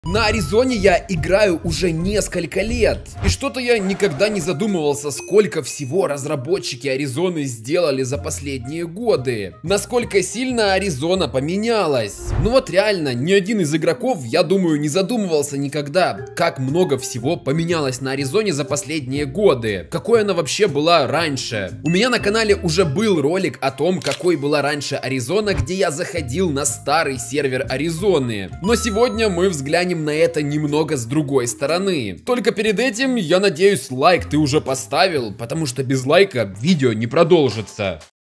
На Аризоне я играю уже несколько лет, и что-то я никогда не задумывался, сколько всего разработчики Аризоны сделали за последние годы. Насколько сильно Аризона поменялась. Ну вот реально, ни один из игроков, я думаю, не задумывался никогда, как много всего поменялось на Аризоне за последние годы. Какой она вообще была раньше. У меня на канале уже был ролик о том, какой была раньше Аризона, где я заходил на старый сервер Аризоны. Но сегодня мы взглянем на это немного с другой стороны. Только перед этим, я надеюсь, лайк ты уже поставил, потому что без лайка видео не продолжится.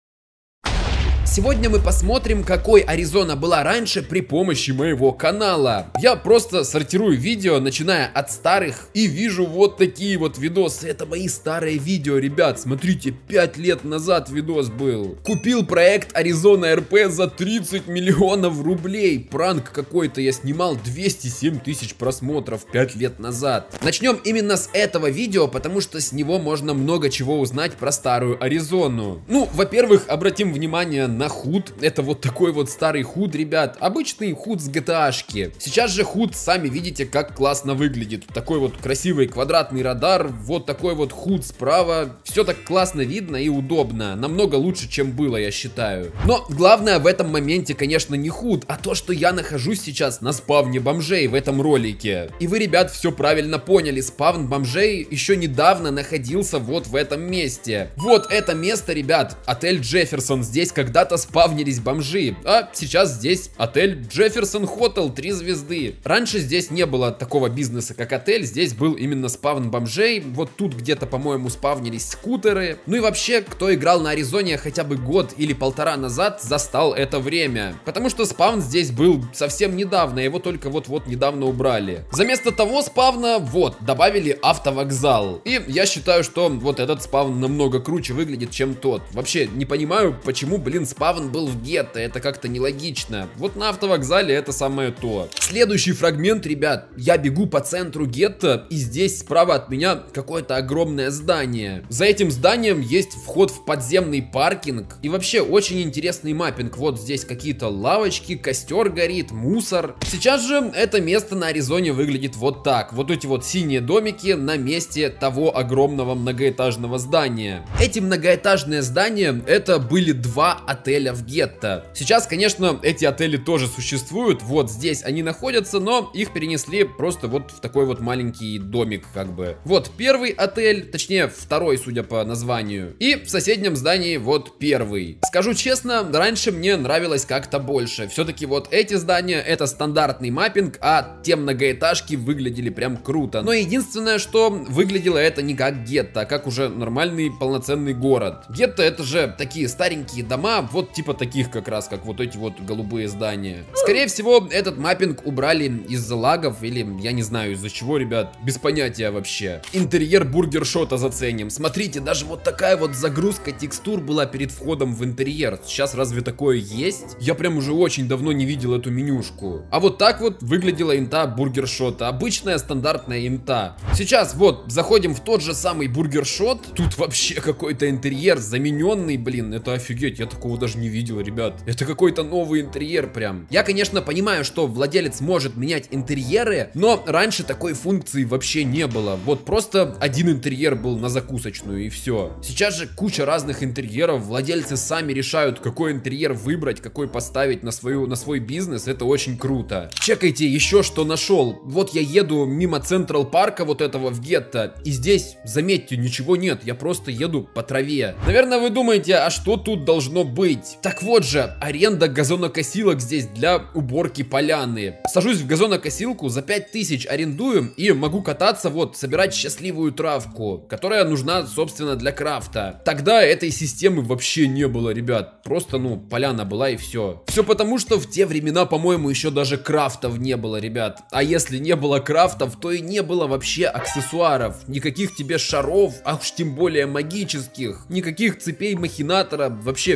Сегодня мы посмотрим, какой Аризона была раньше при помощи моего канала. Я просто сортирую видео, начиная от старых, и вижу вот такие вот видосы. Это мои старые видео, ребят. Смотрите, 5 лет назад видос был. Купил проект Аризона РП за 30 миллионов рублей. Пранк какой-то я снимал, 207 тысяч просмотров 5 лет назад. Начнем именно с этого видео, потому что с него можно много чего узнать про старую Аризону. Ну, во-первых, обратим внимание на худ. Это вот такой вот старый худ, ребят. Обычный худ с GTA-шки. Сейчас же худ, сами видите, как классно выглядит. Такой вот красивый квадратный радар. Вот такой вот худ справа. Все так классно видно и удобно. Намного лучше, чем было, я считаю. Но главное в этом моменте, конечно, не худ, а то, что я нахожусь сейчас на спавне бомжей в этом ролике. И вы, ребят, все правильно поняли. Спавн бомжей еще недавно находился вот в этом месте. Вот это место, ребят. Отель Джефферсон. Здесь когда-то спавнились бомжи, а сейчас здесь отель Джефферсон Хотел 3 звезды. Раньше здесь не было такого бизнеса, как отель, здесь был именно спавн бомжей. Вот тут где-то, по-моему, спавнились скутеры. Ну и вообще, кто играл на Аризоне хотя бы год или полтора назад, застал это время. Потому что спавн здесь был совсем недавно, его только вот-вот недавно убрали. Заместо того спавна, вот, добавили автовокзал. И я считаю, что вот этот спавн намного круче выглядит, чем тот. Вообще, не понимаю, почему, блин, спавн был в гетто, это как-то нелогично. Вот на автовокзале это самое то. Следующий фрагмент, ребят. Я бегу по центру гетто, и здесь справа от меня какое-то огромное здание. За этим зданием есть вход в подземный паркинг. И вообще очень интересный маппинг. Вот здесь какие-то лавочки, костер горит, мусор. Сейчас же это место на Аризоне выглядит вот так. Вот эти вот синие домики на месте того огромного многоэтажного здания. Эти многоэтажные здания, это были два отеля в гетто. Сейчас, конечно, эти отели тоже существуют. Вот здесь они находятся, но их перенесли просто вот в такой вот маленький домик, как бы. Вот первый отель, точнее второй, судя по названию. И в соседнем здании вот первый. Скажу честно, раньше мне нравилось как-то больше. Все-таки вот эти здания это стандартный маппинг, а те многоэтажки выглядели прям круто. Но единственное, что выглядело это не как гетто, а как уже нормальный полноценный город. Гетто это же такие старенькие дома, вот типа таких как раз, как вот эти вот голубые здания. Скорее всего, этот маппинг убрали из-за лагов или я не знаю из-за чего, ребят, без понятия вообще. Интерьер бургершота заценим. Смотрите, даже вот такая вот загрузка текстур была перед входом в интерьер. Сейчас разве такое есть? Я прям уже очень давно не видел эту менюшку. А вот так вот выглядела инта бургершота. Обычная стандартная инта. Сейчас вот заходим в тот же самый бургершот. Тут вообще какой-то интерьер замененный, блин, это офигеть, я такого даже не видел, ребят. Это какой-то новый интерьер прям. Я, конечно, понимаю, что владелец может менять интерьеры, но раньше такой функции вообще не было. Вот просто один интерьер был на закусочную и все. Сейчас же куча разных интерьеров. Владельцы сами решают, какой интерьер выбрать, какой поставить на свой бизнес. Это очень круто. Чекайте еще, что нашел. Вот я еду мимо Централ Парка вот этого в гетто, и здесь, заметьте, ничего нет. Я просто еду по траве. Наверное, вы думаете, а что тут должно быть? Так вот же, аренда газонокосилок здесь для уборки поляны. Сажусь в газонокосилку, за 5000 арендую и могу кататься, вот, собирать счастливую травку, которая нужна, собственно, для крафта. Тогда этой системы вообще не было, ребят. Просто, ну, поляна была и все. Все потому, что в те времена, по-моему, еще даже крафтов не было, ребят. А если не было крафтов, то и не было вообще аксессуаров. Никаких тебе шаров, а уж тем более магических. Никаких цепей махинатора, вообще всего этого.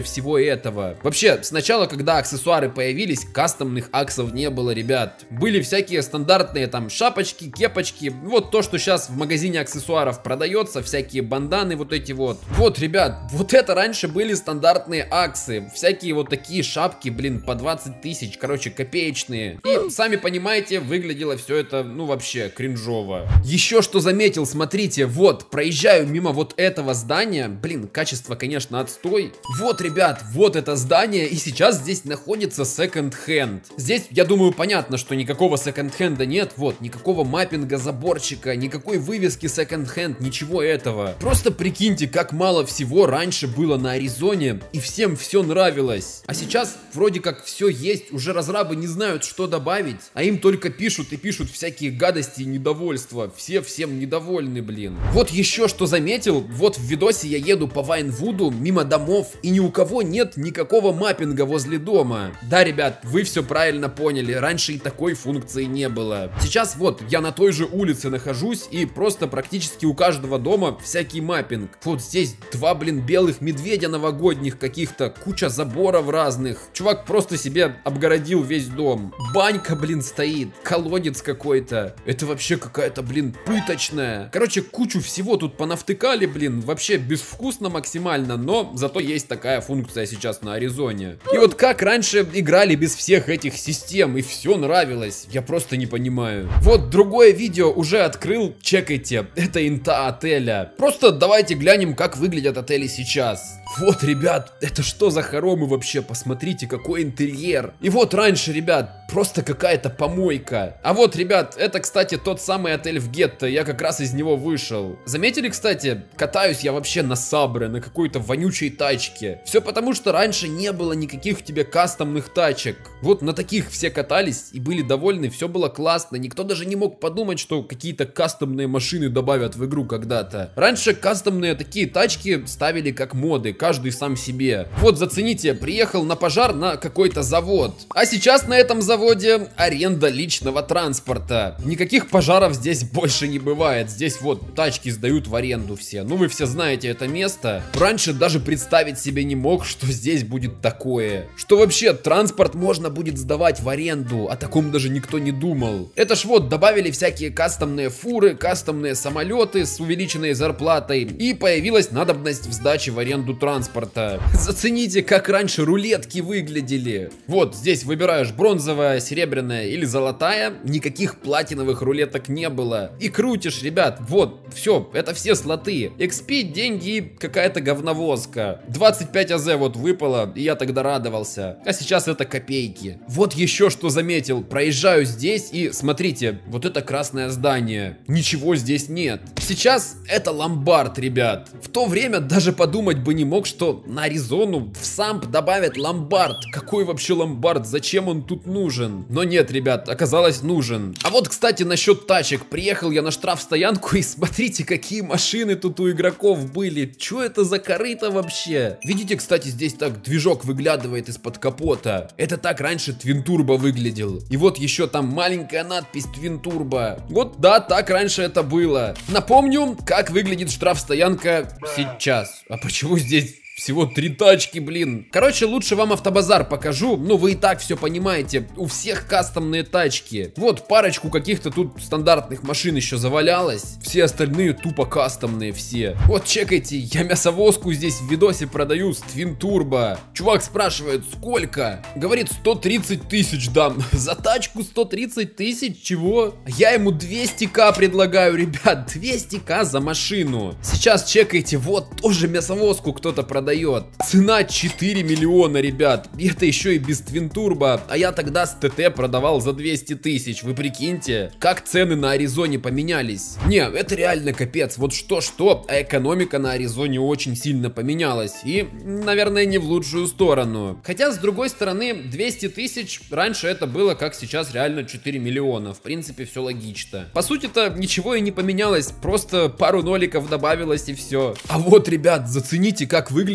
этого. Вообще, сначала, когда аксессуары появились, кастомных аксов не было, ребят. Были всякие стандартные там шапочки, кепочки. Вот то, что сейчас в магазине аксессуаров продается, всякие банданы вот эти вот. Вот, ребят, вот это раньше были стандартные аксы. Всякие вот такие шапки, блин, по 20 тысяч, короче, копеечные. И, сами понимаете, выглядело все это, ну, вообще, кринжово. Еще что заметил, смотрите, вот, проезжаю мимо вот этого здания. Блин, качество, конечно, отстой. Вот, ребят, вот это здание, и сейчас здесь находится секонд-хенд. Здесь, я думаю, понятно, что никакого секонд-хенда нет. Вот, никакого маппинга заборчика, никакой вывески секонд-хенд, ничего этого. Просто прикиньте, как мало всего раньше было на Аризоне, и всем все нравилось. А сейчас вроде как все есть, уже разрабы не знают, что добавить, а им только пишут и пишут всякие гадости и недовольства. Все всем недовольны, блин. Вот еще что заметил, вот в видосе я еду по Вайнвуду мимо домов, и ни у кого нет никакого маппинга возле дома. Да, ребят, вы все правильно поняли, раньше и такой функции не было. Сейчас вот я на той же улице нахожусь, и просто практически у каждого дома всякий маппинг. Вот здесь два, блин, белых медведя новогодних каких-то, куча заборов разных. Чувак просто себе обгородил весь дом. Банька, блин, стоит, колодец какой-то. Это вообще какая-то, блин, пыточная. Короче, кучу всего тут понавтыкали, блин, вообще безвкусно максимально, но зато есть такая функция сейчас на Аризоне. И вот как раньше играли без всех этих систем, и все нравилось, я просто не понимаю. Вот другое видео уже открыл, чекайте, это инта отеля. Просто давайте глянем, как выглядят отели сейчас. Вот, ребят, это что за хоромы вообще? Посмотрите, какой интерьер. И вот раньше, ребят, просто какая-то помойка. А вот, ребят, это, кстати, тот самый отель в гетто. Я как раз из него вышел. Заметили, кстати, катаюсь я вообще на Сабре, на какой-то вонючей тачке. Все потому, что раньше не было никаких тебе кастомных тачек. Вот на таких все катались и были довольны, все было классно. Никто даже не мог подумать, что какие-то кастомные машины добавят в игру когда-то. Раньше кастомные такие тачки ставили как моды. Каждый сам себе. Вот зацените, приехал на пожар на какой-то завод. А сейчас на этом заводе аренда личного транспорта. Никаких пожаров здесь больше не бывает. Здесь вот тачки сдают в аренду все. Ну вы все знаете это место. Раньше даже представить себе не мог, что здесь будет такое. Что вообще транспорт можно будет сдавать в аренду. О таком даже никто не думал. Это ж вот добавили всякие кастомные фуры, кастомные самолеты с увеличенной зарплатой. И появилась надобность в сдаче в аренду транспорта. Зацените, как раньше рулетки выглядели. Вот здесь выбираешь бронзовая, серебряная или золотая. Никаких платиновых рулеток не было. И крутишь, ребят, вот, все, это все слоты. XP, деньги и какая-то говновозка. 25 АЗ вот выпало, и я тогда радовался. А сейчас это копейки. Вот еще что заметил. Проезжаю здесь и смотрите, вот это красное здание. Ничего здесь нет. Сейчас это ломбард, ребят. В то время даже подумать бы не мог, что на Аризону в Самп добавят ломбард. Какой вообще ломбард? Зачем он тут нужен? Но нет, ребят, оказалось нужен. А вот, кстати, насчет тачек. Приехал я на штрафстоянку и смотрите, какие машины тут у игроков были. Что это за корыто вообще? Видите, кстати, здесь так движок выглядывает из-под капота. Это так раньше Twin Turbo выглядел. И вот еще там маленькая надпись Twin Turbo. Вот да, так раньше это было. Напомню, как выглядит штрафстоянка сейчас. А почему здесь всего 3 тачки, блин? Короче, лучше вам автобазар покажу. Ну, вы и так все понимаете. У всех кастомные тачки. Вот парочку каких-то тут стандартных машин еще завалялось. Все остальные тупо кастомные все. Вот, чекайте, я мясовозку здесь в видосе продаю с Twin Turbo. Чувак спрашивает, сколько? Говорит, 130 тысяч дам. За тачку 130 тысяч? Чего? Я ему 200к предлагаю, ребят. 200к за машину. Сейчас чекайте, вот тоже мясовозку кто-то продает. Цена 4 миллиона, ребят. И это еще и без Twin Turbo. А я тогда с ТТ продавал за 200 тысяч. Вы прикиньте, как цены на Аризоне поменялись. Не, это реально капец. Вот что-что, а экономика на Аризоне очень сильно поменялась. И, наверное, не в лучшую сторону. Хотя, с другой стороны, 200 тысяч раньше это было, как сейчас реально 4 миллиона. В принципе, все логично. По сути-то, ничего и не поменялось. Просто пару ноликов добавилось и все. А вот, ребят, зацените, как выглядит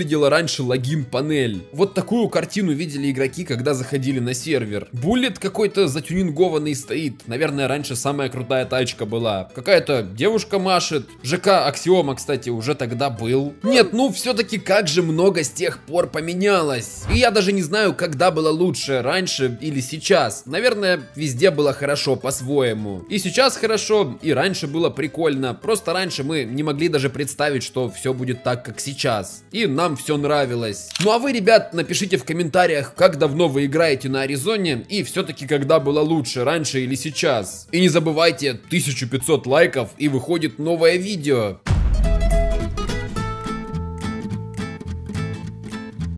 выглядела раньше логин-панель. Вот такую картину видели игроки, когда заходили на сервер. Буллет какой-то затюнингованный стоит. Наверное, раньше самая крутая тачка была. Какая-то девушка машет. ЖК Аксиома, кстати, уже тогда был. Нет, ну все-таки как же много с тех пор поменялось. И я даже не знаю, когда было лучше, раньше или сейчас. Наверное, везде было хорошо по-своему. И сейчас хорошо, и раньше было прикольно. Просто раньше мы не могли даже представить, что все будет так, как сейчас. И нам все нравилось. Ну а вы, ребят, напишите в комментариях, как давно вы играете на Аризоне, и все-таки когда было лучше, раньше или сейчас. И не забывайте, 1500 лайков, и выходит новое видео.